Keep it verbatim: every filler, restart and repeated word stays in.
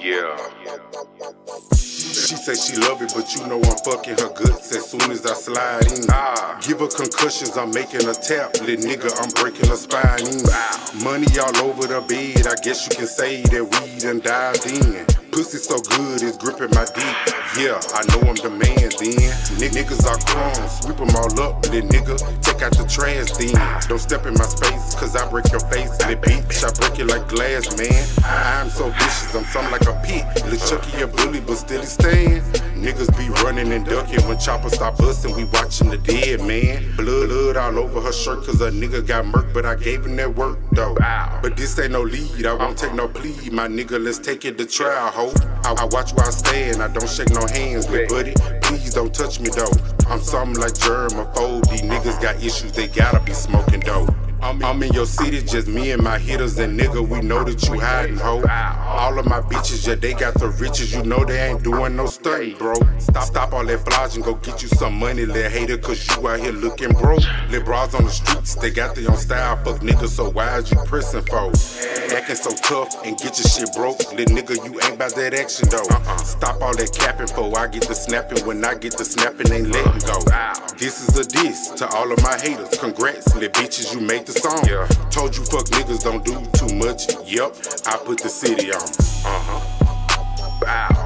Yeah. She say she love it, but you know I'm fucking her guts as soon as I slide in. Ah. Give her concussions, I'm making a tap. Little nigga, I'm breaking her spine in. Money all over the bed, I guess you can say that we done dived in. Pussy so good, it's gripping my dick. Yeah, I know I'm the man then. N niggas are crumbs, sweep them all up. Little nigga, take out the trash then. Don't step in my space, cause I break your face. Little bitch, I break it like glass, man. I'm so vicious, I'm something like a pit. Little Chucky a bully, but still he stands. Niggas be running and ducking when choppers start busting. We watching the dead, man. Blood, blood all over her shirt, cause a nigga got murked, but I gave him that work, though. But this ain't no lead, I won't take no plea. My nigga, let's take it to trial, ho. I, I watch where I stand, I don't shake no hands with buddy. Please don't touch me though. I'm something like germaphobe. These niggas got issues, they gotta be smoking dope. I'm, I'm in your city, just me and my hitters, and nigga, we know that you hiding, ho. All of my bitches, yeah, they got the riches, you know they ain't doing no stunt, bro. Stop, stop all that flogging, go get you some money, little hater, cause you out here looking broke. Little bras on the streets, they got their own style, fuck niggas, so why is you pressing for? Acting so tough and get your shit broke, little nigga, you ain't about that action though. Uh-uh. Stop all that capping, for I get the snapping, when I get the snapping, ain't letting go. This is a diss to all of my haters, congrats, little bitches, you made the song. Yeah. Told you fuck niggas don't do too much. Yup, I put the city on. Uh-huh. Wow.